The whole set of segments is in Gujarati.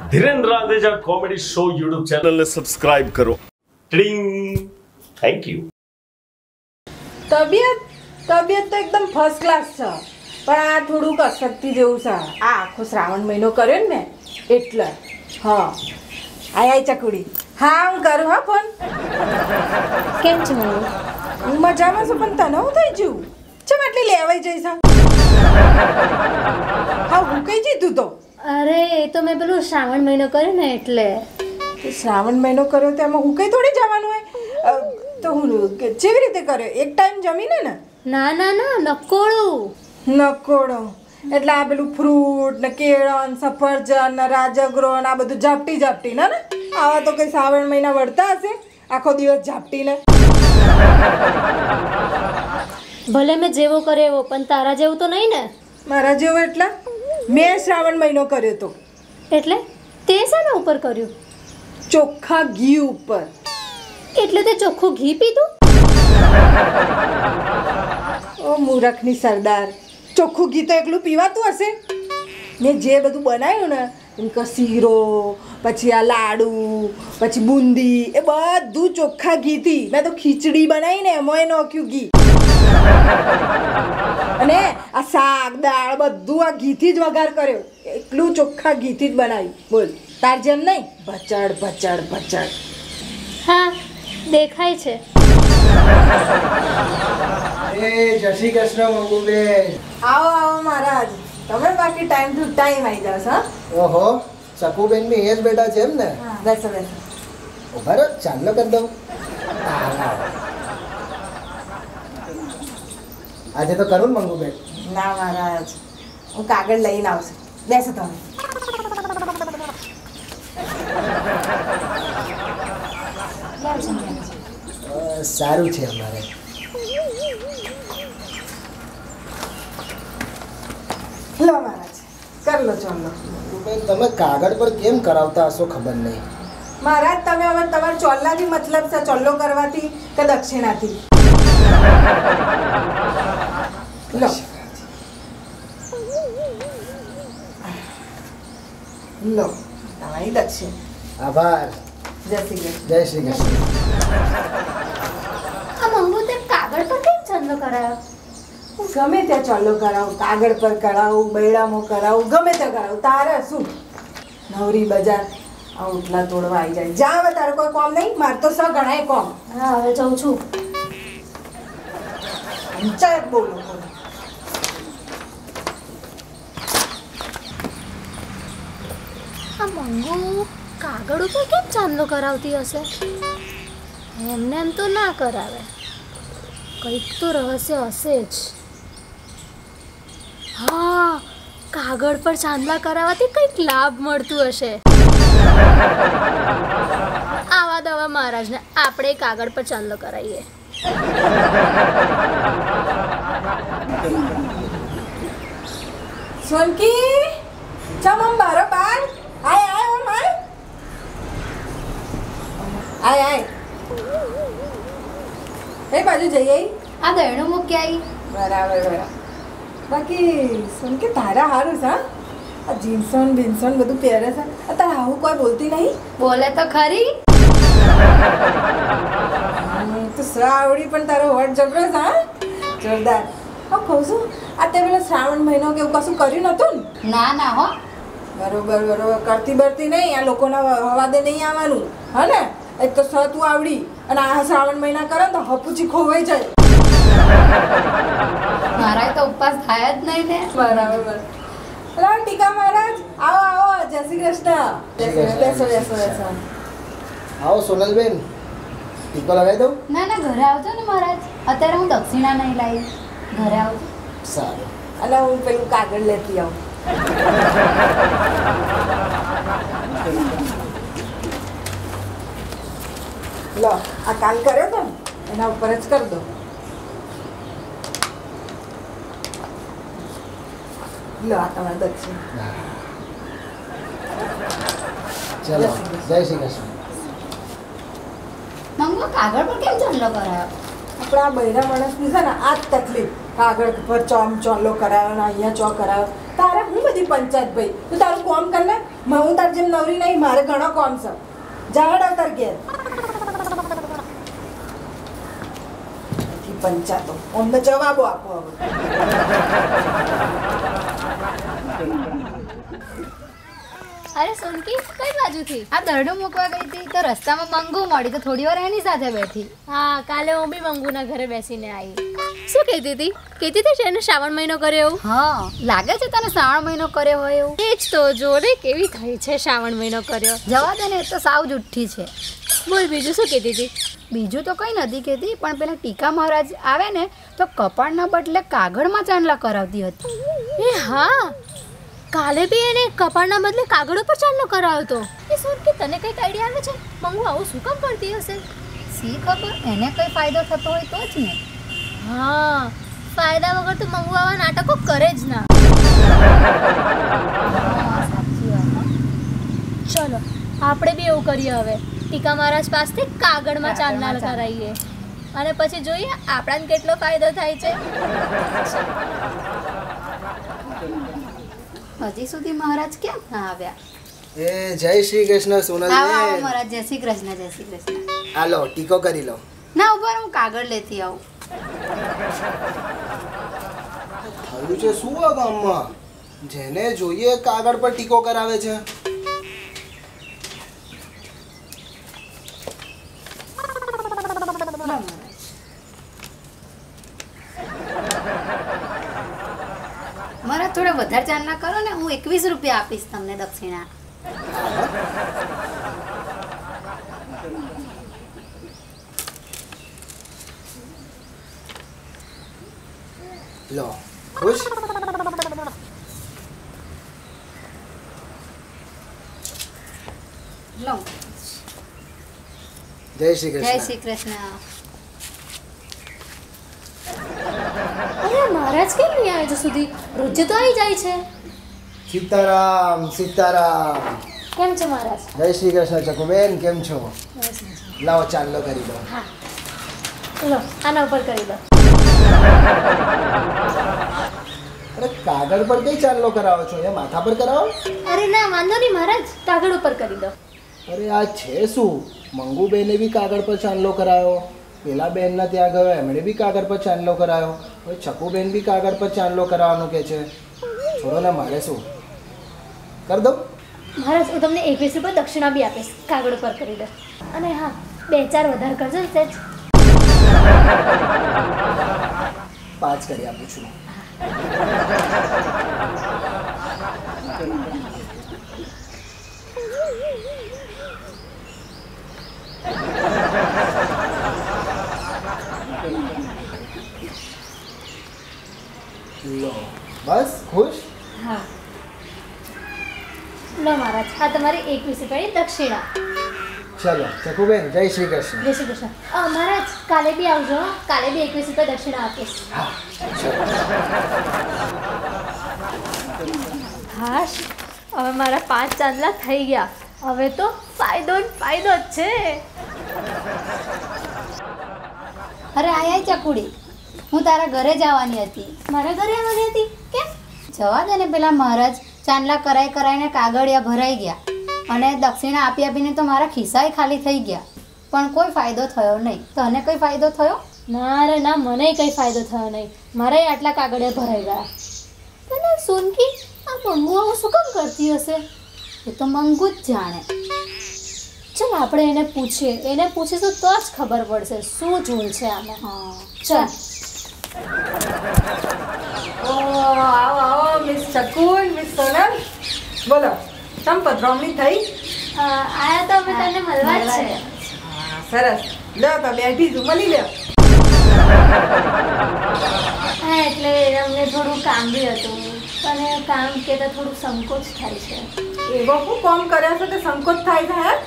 Dhirendra Adeja comedy show YouTube ચેનલને સબસ્ક્રાઇબ કરો. ટ્રિંગ. Thank you. તબિયત તો એકદમ ફર્સ્ટ ક્લાસ છે, પણ આ થોડુંક અશક્તિ જેવું છે. આ આખો શ્રાવણ મહિનો કર્યો ને મેં એટલે. હા આય ચકુડી. હા હું કરું. હા ફોન કેમ છો? હું મજામાં છું, પણ તને હું થઈ ગયું? ચમ આટલી લેવાઈ જઈશ? હા હું કઈ જીતું તો? અરે એ તો મેં પેલું શ્રાવણ મહિનો કર્યો ને એટલે. શ્રાવણ મહિનો કર્યો તો એમાં હું કઈ થોડી જવાનું હોય? તો હું કેવી રીતે કર્યો? એક ટાઈમ જમીને ને? ના ના ના, નકોડું. નકોડો એટલે આ પેલું ફ્રૂટ ને કેળા ને સફરજન ને રાજગરો ને આ બધું ઝાપટી ને આવા તો કઈ શ્રાવણ મહિના વળતા હશે? આખો દિવસ ઝાપટીને. ભલે મેં જેવો કર્યો એવો, પણ તારા જેવું તો નહીં ને. મારા જેવો એટલે? મેં શ્રાવણ મહિનો કર્યો તો. એટલે તે શાના ઉપર કર્યું? ચોખ્ખા ઘી ઉપર. એટલે તે ચોખ્ખું ઘી પીધું? ઓ મૂરખની સરદાર, ચોખ્ખું ઘી તો એકલું પીવાતું હશે? મેં જે બધું બનાવ્યું ને, એમ કે શીરો, પછી આ લાડુ, પછી બુંદી, એ બધું ચોખ્ખા ઘીથી. મેં તો ખીચડી બનાવીને એમાંય નાખ્યું ઘી. અને આ શાક દાળ બધું આ ઘીથી જ વઘાર કર્યો. એટલું ચોખ્ખા ઘીથી જ બનાવ્યું. બોલ તાર જેમ નહીં ભચડ ભચડ ભચડ. હા દેખાય છે. જય શ્રી કૃષ્ણ મંગુબેન. આવો આવો મહારાજ, તમે બાકી ટાઈમ ટુ ટાઈમ આવી જાવ. હા ઓહો, શકુબેન બી એ જ બેઠા છે એમ ને? બેસો બેસો. ઉભા રહો, ચાલો કરી દઉં. આજે તો કરું ને મંગુબેન? ના મહારાજ, હું કાગળ લઈને આવશે. બેસો તમે. સારું છે અમારે. લો મહારાજ, કર લો ચોલ્લો. બેન તમે કાગળ પર કેમ કરાવતા હશો ખબર નહીં. મહારાજ તમે હવે તમારા ચોલ્લાથી મતલબ છે? ચોલ્લો કરવાથી કે દક્ષિણાથી? લો લો તમારી દક્ષિણ. આભાર. જય શ્રી કૃષ્ણ. જય શ્રી કૃષ્ણ. આ મંગુ તે કાગળ પર કેમ ચંદલો કરાયો? ગમે ત્યાં ચોલ્લો કરાવું, કાગળ પર કરાવું, બૈડામાં કરાવું, ગમે ત્યાં કરાવું. તારે શું? નવરી બજાર આ ઉઠલા તોડવા આવી જાય. જા હવે, તારે કોઈ કોમ નહીં? મારે તો સ ગણાય કોમ. હા હવે જાઉં છું. પંચાયત બોલો બોલો. આ મંગુ કાગળ ઉપર કેમ ચાંદલો કરાવતી હશે? એમને એમ તો ના કરાવે, કંઈક તો રહસ્ય હશે જ. હા, કાગળ પર ચાંદલા કરાવવાથી કંઈક લાભ મળતું હશે. આવા દવા મહારાજને આપણે કાગળ પર ચાંદલો કરાવીએ. સોનકી ચમ આમ બારો બાર આય આય ઓમ આય આય આય. એ બાજુ જઈ આવી? આ દયણું મૂકી આવી. બરાબર બરાબર. બાકી સોનકી તારા હારું છે? આ જીન્સન બિન્સન બધું પહેરે છે. તારા આવું કોઈ બોલતી નહીં? બોલે તો ખરી. તો શ્રાવણી પણ તારો વટ જબરો છે. હા જોરદાર. હા કહું છું, આ તે પેલા શ્રાવણ મહિનો કે એવું કશું કર્યું નતું ને? ના ના હો. બરોબર બરોબર. કરતી બરતી નહીં, આ લોકોના હવાદે નહીં આવવાનું. હા ને? એક તો તું આવડી અને આ શ્રાવણ મહિના કરે ને તો હપુચી ખોવાઈ જાય. મારા તો ઉપવાસ થાય જ નહીં ને. બરાબર. રામ ટીકા મહારાજ આવો આવો. જય શ્રી કૃષ્ણ. બેસો બેસો બેસો. આવો સોનલબેન, ટીકો લગાવી દઉં? ના ના, ઘરે આવજો ને મહારાજ. અત્યારે હું દક્ષિણા નહીં લાવી. ઘરે આવજો. સારું. અને હું પેલું કાગળ લેતી આવું. લો આ કાલ કર્યો તો ને એના ઉપર જ કરી દો. લો આ તમારે દક્ષિણ. ચલો, જય શ્રી કૃષ્ણ. મંગુ કાગળ પર કેમ ચાંદલો કરાયો? આપણા બૈરા માણસની છે ને આ જ તકલીફ. કાગળ પર ચોલ્લો કરાયો ને અહીંયા ચો કરાયો. તારે હું બધી પંચાયત ભાઈ? તું તારું કામ કર ને. હું તાર જેમ નવરી નહીં, મારે ઘણો કામ છે. જાડ આવતાર ઘેર પંચાયતો અમને જવાબો આપો હવે. અરે સોનકી, કઈ બાજુથી? આ દરડો મૂકવા ગઈ હતી તો રસ્તામાં મંગુ મળી તો થોડી વાર એની સાથે બેઠી. હા, કાલે હું બી મંગુના ઘરે બેસીને આવી. શું કહેતી હતી? કહેતી હતી એને શ્રાવણ મહિનો કર્યો એવું? હા, લાગે છે તને શ્રાવણ મહિનો કર્યો હોય એવું. એ જ તો, જો રે કેવી થઈ છે શ્રાવણ મહિનો કર્યો. જવા દે ને, એ તો સાવ જુઠ્ઠી છે. બોલ બીજું શું કહેતી હતી? બીજું તો કંઈ નથી કહેતી, પણ પેલા ટીકા મહારાજ આવે ને તો કપાળના બદલે કાગળમાં ચાંદલા કરાવતી હતી. એ હા, કાલે બી એને કપાળના બદલે કાગળ ઉપર ચાંદલો કરાવ્યો હતો. એ સોનકી, તને કંઈક આઈડિયા આવે છે? મંગુ આવું શું કામ કરતી હશે? શી ખબર, એને કંઈ ફાયદો થતો હોય તો જ ને. હા, ફાયદા વગર તો મંગુ આવા નાટકો કરે જ ના. સાચી વાત. ચલો આપણે બી એવું કરીએ હવે. ટીકા મહારાજ પાસથી કાગળમાં ચાંદલા કરાવીએ અને પછી જોઈએ આપણાને કેટલો ફાયદો થાય છે. હજી સુધી મહારાજ કેમ ના આવ્યા? એ જય શ્રી કૃષ્ણ આવો આવો સોનલબેન. મહારાજ, જય શ્રી કૃષ્ણ. જય શ્રી કૃષ્ણ. હાલો ટીકો કરી લો. ના ઉપર હું કાગળ લેતી આવું. થયું છે શું આ ગામમાં? જેને જોઈએ કાગળ પર ટીકો કરાવે છે. મહારાજ થોડા વધારે ચાંદલા કરો ને, હું 21 રૂપિયા આપીશ તમને દક્ષિણા. લો ખુશ? લો. જય શ્રી જય કૃષ્ણ. શ્રી કૃષ્ણ. અરે મહારાજ કેમ નહીં આવે હજુ સુધી? રોજે તો આવી જાય છે. સીતારામ સીતારામ. કેમ છે મહારાજ? જય શ્રી કૃષ્ણ ચકુબેન, કેમ છો? લાવો ચાંદલો કરી દો. લો આના ઉપર કરી દો. અરે કાગળ પર કઈ ચાંદલો કરાવો છો? એ માથા પર કરાવો. અરે ના વાંધો નહીં મહારાજ, કાગળ ઉપર કરી દો. અરે આ છે શું? મંગુબેને બી કાગળ પર ચાંદલો કરાયો, પેલા બેનના ત્યાં ગયો એમણે બી કાગળ પર ચાંદલો કરાયો, હવે ચકુબેન બી કાગળ પર ચાંદલો કરાવવાનું કહે છે. છોડો ને, મારે શું કરી દઉં? મહારાજ હું તમને 21 રૂપિયા દક્ષિણા બી આપીશ, કાગળ ઉપર કરી દો. અને હા, 2-4 વધારે કરજો ને સેજ. 5 કરી આપું છું. લો બસ ખુશ? હા લો મહારાજ, આ તમારી 21 રૂપિયાની દક્ષિણા. ચલો ચકુબેન, જય શ્રી કૃષ્ણ. જય શ્રી કૃષ્ણ. મહારાજ કાલે બી આવજો હો. કાલે બી 21 રૂપિયા દક્ષિણા આપીશ. હા ચલો. હાશ, હવે મારા 5 ચાંદલા થઈ ગયા. હવે તો ફાયદો જ ફાયદો જ છે. અરે આય ચકુડી, હું તારા ઘરે જવાની હતી. મારા ઘરે આવવાની હતી? કેમ? જવા દે ને, પેલા મહારાજ ચાંદલા કરાઈને કાગળિયા ભરાઈ ગયા અને દક્ષિણા આપી આપીને તો મારા ખિસ્સાય ખાલી થઈ ગયા, પણ કોઈ ફાયદો થયો નહીં. તને કઈ ફાયદો થયો? ના રે ના, મને કંઈ ફાયદો થયો નહીં. મારે આટલા કાગળિયા ભરાઈ ગયા. પણ સોનકી, આ મંગુ આવું શું કામ કરતી હશે? એ તો મંગુ જ જાણે. ચાલ આપણે એને પૂછીએ. એને પૂછીશું તો જ ખબર પડશે શું ઝોલ છે આમાં. હા ચાલ. આવો આવો મિસ ચકુન, મિસ સોનલ, બોલો તમ પધરામણી થઈ? આયા તો અમે તને મળવા જ છે. હા સરસ. લો તો બેઠી છું, મળી લ્યો. હા એટલે અમને થોડું કામ બી હતું, પણ કામ કહેતા થોડુંક સંકોચ થાય છે. એવો શું કામ કર્યા છે કે સંકોચ થાય છે? હે?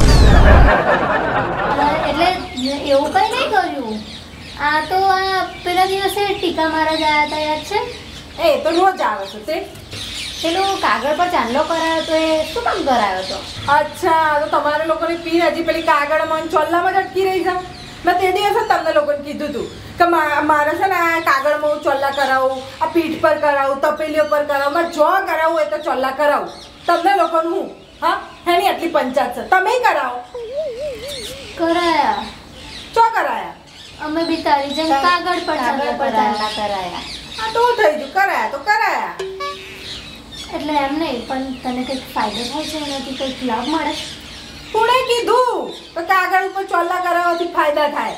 એટલે એવું કંઈ નહીં કર્યું. આ તો આ પેલા દિવસે ટીકા મહારાજ આવ્યા હતા, યાદ છે? એ તો રોજ આવે છે તે. પેલું કાગળ પર ચાંદલો કરાયો તો એ શું કામ કરાયો હતો? અચ્છા, તો તમારે લોકોની પીર હજી પેલી કાગળમાં ચોલ્લામાં જ અટકી રહી છે. મેં તે દિવસે તમને લોકોને કીધું હતું કે મારે છે ને આ કાગળમાં હું ચોલ્લા કરાવું, આ પીઠ પર કરાવું, તપેલીઓ પર કરાવું, મારે જો કરાવું હોય તો ચોલ્લા કરાવું. તમને લોકોને હું હા એની આટલી પંચાયત છે, તમે કરાવો. કરાયા ચો કરાયા? અમે બી તારી જેમ કાગળ પર ચાંદલા કરાયા. આ તો થઈ ગયું, કરાયા તો કરાયા. એટલે એમ નહીં, પણ તને કંઈક ફાયદો થાય છે એનાથી કંઈક લાભ મળે? કોણે કીધું તો કાગળ ઉપર ચોલ્લા કરાવવાથી ફાયદા થાય?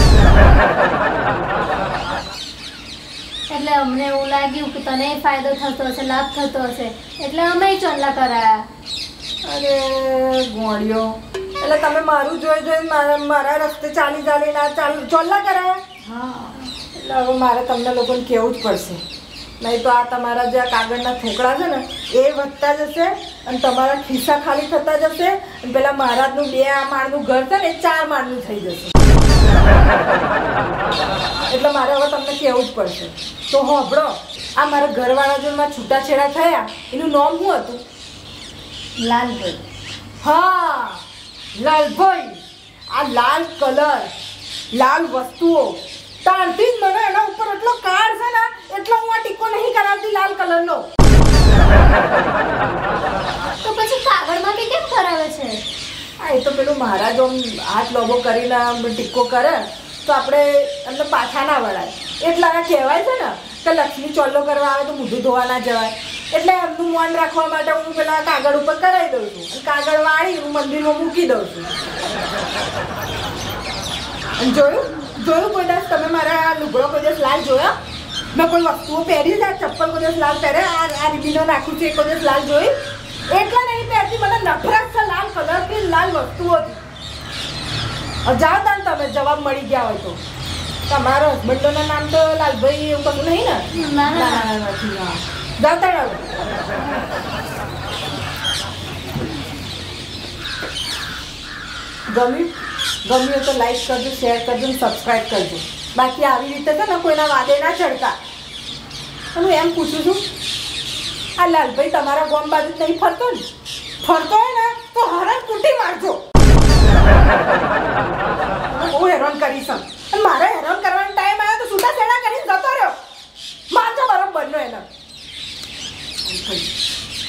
એટલે અમને એવું લાગ્યું કે તને ફાયદો થતો હશે, લાભ થતો હશે, એટલે અમે ચોલ્લા કરાયા. અરે ગોળીઓ, એટલે તમે મારું જોઈ મારા રસ્તે ચાલીને ચોલ્લા કરાયા? હા. એટલે હવે મારે તમને લોકોને કહેવું જ પડશે, નહીં તો આ તમારા જે કાગળના થોકડા છે ને એ વધતા જશે અને તમારા ખિસ્સા ખાલી થતા જશે અને પેલા મહારાજનું 2 માળનું ઘર છે ને એ 4 માળનું થઈ જશે. એટલે મારે હવે તમને કહેવું જ પડશે. તો હોભળો, આ મારા ઘરવાળા જો મારા છૂટાછેડા થયા એનું નામ શું હતું? લાલભાઈ. હા, લાલભાઈ. આ લાલ કલર, લાલ વસ્તુઓ તારથી જ મને એના ઉપર એટલો કાર છે ને એટલે હું આ ટીકો નહીં કરાવતી લાલ કલરનો. તો પછી કાગળમાં કે કેમ કરાવે છે? હા, એ તો પેલું મહારાજ આમ હાથ લોબો કરીને ટીકો કરે તો આપણે એમને પાછા ના વળાય. એટલે આ કહેવાય છે ને કે લક્ષ્મી ચોલ્લો કરવા આવે તો મોઢું ધોવા ના જવાય. એટલે એમનું મન રાખવા માટે હું પેલા કાગળ ઉપર કરાવી દઉં છું અને કાગળ વાળી હું મંદિરમાં મૂકી દઉં છું. અને જોયું કોઈ દિવસ તમે મારા લુગડો કોઈ દિવસ લાલ જોયા? મેં કોઈ વસ્તુઓ પહેરી છે, ચપ્પલ કોઈ દિવસ લાલ પહેરે, આ રીબીનો નાખું છું એ કોઈ દિવસ લાલ જોઈ? એટલે નહીં પહેરતી, મને નફરત છે લાલ કલરથી, લાલ વસ્તુઓથી. જાઓ તાન, તમે જવાબ મળી ગયા હોય તો. તમારા હસબન્ડોના નામ તો લાલભાઈ એવું કશું નહીં ને? ના. નથી. હા, જાઓ તાન હવે. ગમ્યું તો લાઈક કરજો, શેર કરજો અને સબસ્ક્રાઈબ કરજો. બાકી આવી રીતે છે ને કોઈના વાદે ના ચડતા. હું એમ પૂછું છું, આ લાલભાઈ તમારા ગામ બાજુ નહીં ફરતો ને? ફરતો હોય ને તો હરણ કૂટી મારજો. બહુ હેરાન કરીશ અને મારે હેરાન કરવાનો ટાઈમ આવ્યો તો છૂટા છેડા કરીને જતો રહ્યો. મારજો બરોબર નો એને.